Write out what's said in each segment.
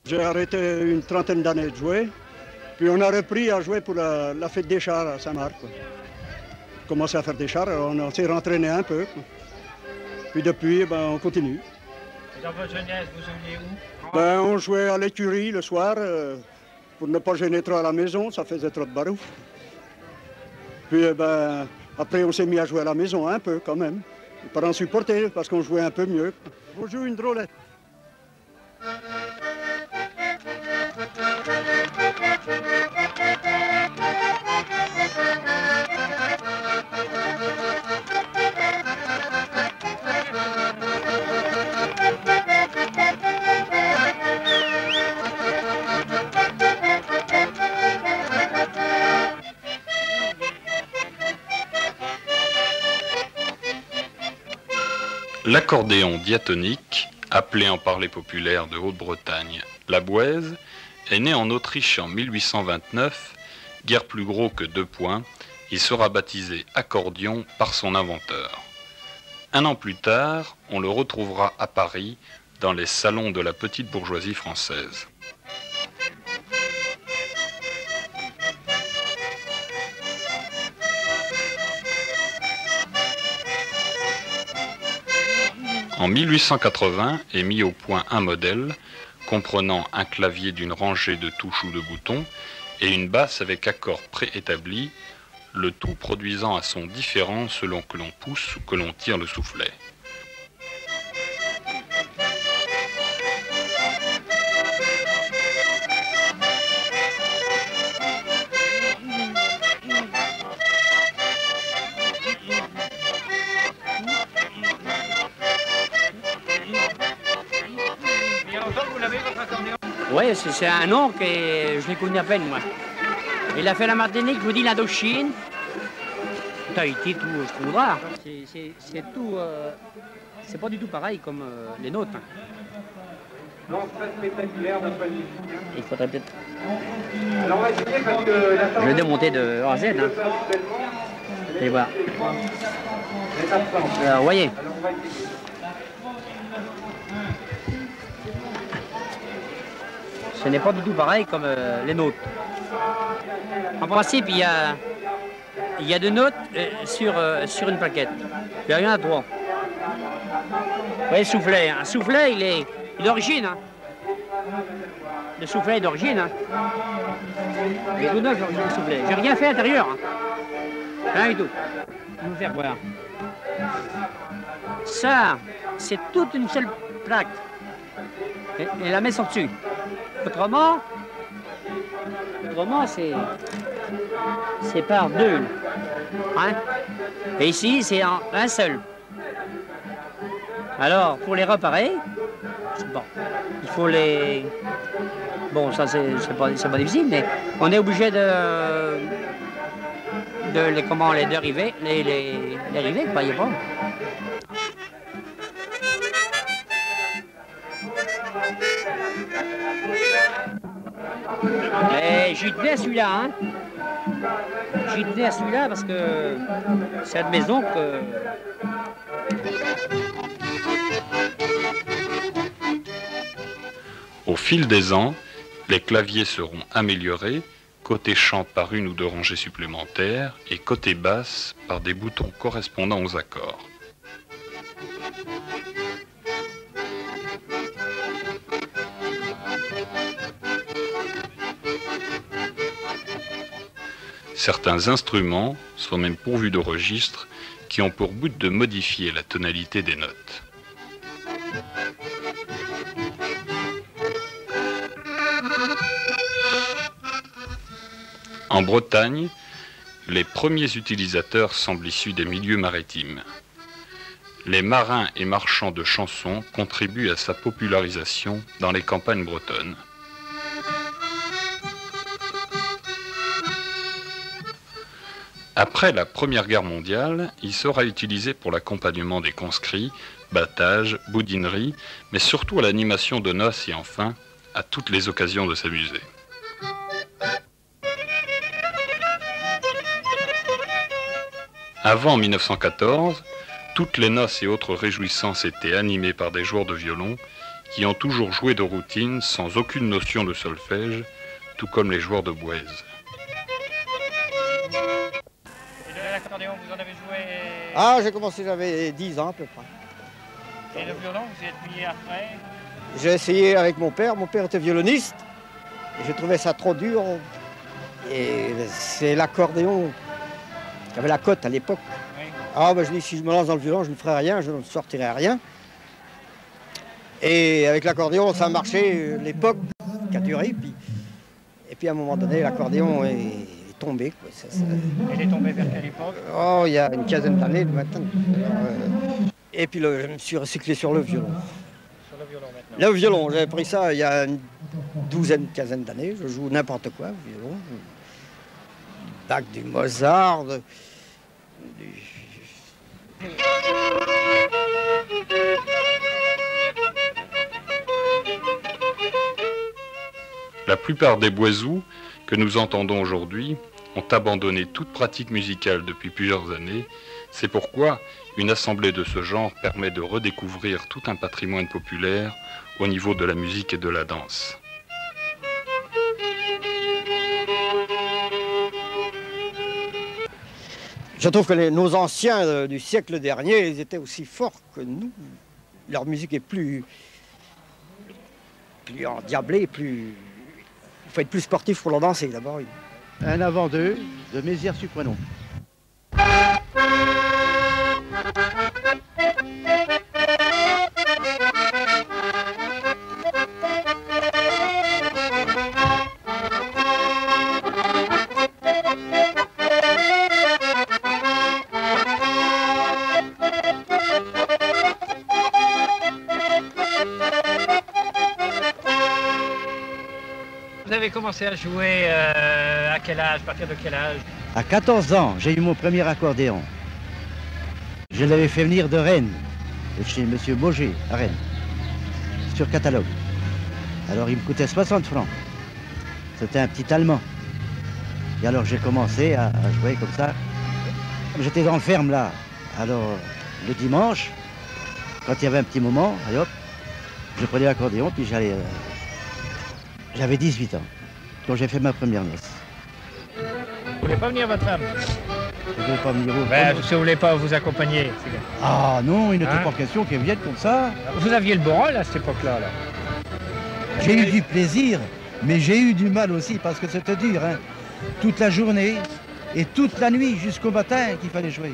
J'ai arrêté une trentaine d'années de jouer, puis on a repris à jouer pour la fête des chars à Saint-Marc. On commençait à faire des chars, alors on s'est rentraîné un peu. Puis depuis, on continue. Dans votre jeunesse, vous jouiez où? On jouait à l'écurie le soir, pour ne pas gêner trop à la maison, ça faisait trop de barouf. Puis après on s'est mis à jouer à la maison un peu quand même. Les parents supportaient parce qu'on jouait un peu mieux. On joue une drôlette. L'accordéon diatonique, appelé en parler populaire de Haute-Bretagne la bouèze, est né en Autriche en 1829, guère plus gros que 2 points, il sera baptisé accordion par son inventeur. Un an plus tard, on le retrouvera à Paris, dans les salons de la petite bourgeoisie française. En 1880 est mis au point un modèle comprenant un clavier d'une rangée de touches ou de boutons et une basse avec accords préétablis, le tout produisant un son différent selon que l'on pousse ou que l'on tire le soufflet. Oui, c'est un nom que je l'ai connu à peine, moi. Il a fait la Martinique, je vous dis l'Indochine, Tahiti, tout ce qu'on voudra. C'est tout, c'est pas du tout pareil comme les nôtres. Il faudrait peut-être... Je vais démonter de A à Z. Hein. Et voilà. Alors, vous voyez. Ce n'est pas du tout pareil comme les notes. En principe, il y a 2 notes sur une plaquette. Il y en a 3. Vous voyez le soufflet. Un soufflet, il est d'origine. Hein. Le soufflet est d'origine. Hein. Il est tout neuf, le soufflet. J'ai rien fait à l'intérieur. Hein. Rien du tout. Je vais vous faire voir. Ça, c'est toute une seule plaque. Et la met sur dessus. Autrement, c'est par 2. Hein? Et ici, c'est en un seul. Alors, pour les réparer, bon, il faut les... Bon, ça, c'est pas difficile, mais on est obligé de les dériver, les river, vous voyez pas. Et j'y tenais à celui-là, hein. J'y tenais à celui-là parce que c'est une maison que... Au fil des ans, les claviers seront améliorés, côté chant par 1 ou 2 rangées supplémentaires et côté basse par des boutons correspondant aux accords. Certains instruments sont même pourvus de registres qui ont pour but de modifier la tonalité des notes. En Bretagne, les premiers utilisateurs semblent issus des milieux maritimes. Les marins et marchands de chansons contribuent à sa popularisation dans les campagnes bretonnes. Après la Première Guerre mondiale, il sera utilisé pour l'accompagnement des conscrits, battage, boudinerie, mais surtout à l'animation de noces et enfin à toutes les occasions de s'amuser. Avant 1914, toutes les noces et autres réjouissances étaient animées par des joueurs de violon qui ont toujours joué de routine sans aucune notion de solfège, tout comme les joueurs de bouez. Et de l'accordéon, vous en avez joué? Ah, j'ai commencé, j'avais 10 ans à peu près. Et le violon, vous y êtes mis après? J'ai essayé avec mon père était violoniste. J'ai trouvé ça trop dur. Et c'est l'accordéon qui avait la cote à l'époque. Oui. Ah, ben je dis, si je me lance dans le violon, je ne ferai rien, je ne sortirai rien. Et avec l'accordéon, ça a marché l'époque qui a duré. Et puis à un moment donné, l'accordéon est tombé. Quoi. Elle est tombée vers quelle époque? Oh, il y a une quinzaine d'années maintenant. Et puis je me suis recyclé sur le violon. Sur le violon maintenant. Le violon, j'avais pris ça il y a une quinzaine d'années. Je joue n'importe quoi, violon. Bach, du Mozart, La plupart des bouezous que nous entendons aujourd'hui ont abandonné toute pratique musicale depuis plusieurs années. C'est pourquoi une assemblée de ce genre permet de redécouvrir tout un patrimoine populaire au niveau de la musique et de la danse. Je trouve que nos anciens du siècle dernier, ils étaient aussi forts que nous. Leur musique est plus endiablée, il faut être plus sportif pour la danser d'abord. Un avant deux de Mézières-sur-Couesnon. Vous avez commencé à jouer à quel âge? À partir de quel âge? À 14 ans, j'ai eu mon premier accordéon. Je l'avais fait venir de Rennes, de chez M. Mauger, à Rennes, sur catalogue. Alors il me coûtait 60 francs. C'était un petit allemand. Et alors j'ai commencé à jouer comme ça. J'étais dans le ferme là. Alors le dimanche, quand il y avait un petit moment, allez hop, je prenais l'accordéon puis j'allais... J'avais 18 ans, quand j'ai fait ma première noce. Vous voulez pas venir, votre femme? Je ne voulais pas venir Si vous voulez pas vous accompagner. Ah non, il n'était Hein? pas question qu'elle vienne comme ça. Vous aviez le bon rôle à cette époque-là, là. J'ai eu du plaisir, mais j'ai eu du mal aussi parce que c'était dur. Hein. Toute la journée et toute la nuit jusqu'au matin qu'il fallait jouer.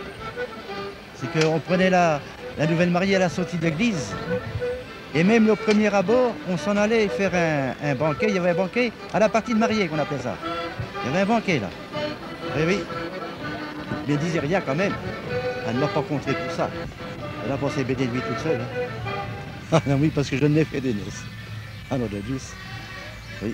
C'est qu'on prenait la nouvelle mariée à la sortie de l'église. Et même au premier abord, on s'en allait faire un banquet. Il y avait un banquet à la partie de mariée qu'on appelait ça. Il y avait un banquet là. Oui, oui. Mais elle disait rien quand même. Elle ne m'a pas compté tout ça. Elle a pensé BD de lui toute seule. Hein. Ah non, oui, parce que je n'ai fait des noces. Ah non, de douce. Oui.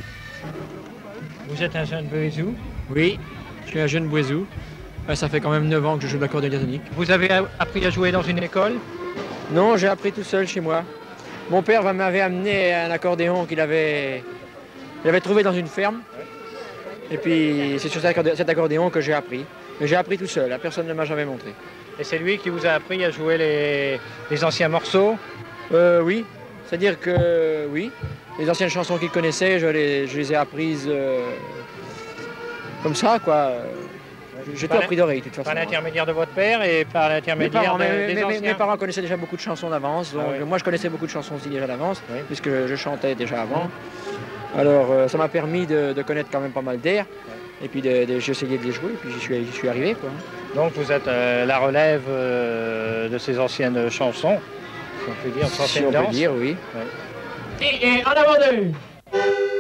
Vous êtes un jeune bouezou? Oui, je suis un jeune bouezou. Ça fait quand même 9 ans que je joue de l'accordéon diatonique. Vous avez appris à jouer dans une école? Non, j'ai appris tout seul chez moi. Mon père m'avait amené un accordéon qu'il avait trouvé dans une ferme. Et puis c'est sur cet accordéon que j'ai appris. Mais j'ai appris tout seul, personne ne m'a jamais montré. Et c'est lui qui vous a appris à jouer les anciens morceaux? Oui, c'est-à-dire que oui, les anciennes chansons qu'il connaissait, je les ai apprises comme ça, quoi. J'ai tout appris d'oreille, de toute façon. Par l'intermédiaire de votre père et par l'intermédiaire des anciens? Mes parents connaissaient déjà beaucoup de chansons d'avance, donc moi je connaissais beaucoup de chansons aussi déjà d'avance, puisque je chantais déjà avant. Alors ça m'a permis de connaître quand même pas mal d'air, et puis j'ai essayé de les jouer, et puis j'y suis arrivé, quoi. Donc vous êtes la relève de ces anciennes chansons, si on peut dire, Si on peut dire, oui. Ouais. Et en avant deux!